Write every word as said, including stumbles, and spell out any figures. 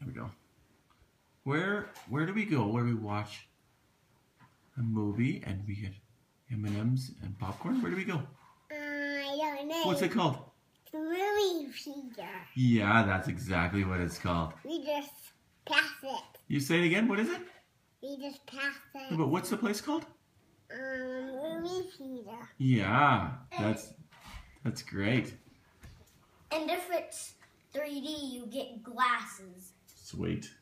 There we go. Where where do we go? Where we watch a movie and we get M and M's and popcorn? Where do we go? Uh, I don't know. What's it called? The movie theater. Yeah, that's exactly what it's called. We just pass it. You say it again. What is it? We just pass it. No, but what's the place called? Um, movie theater. Yeah, that's that's great. And if it's three D, you get glasses. Sweet.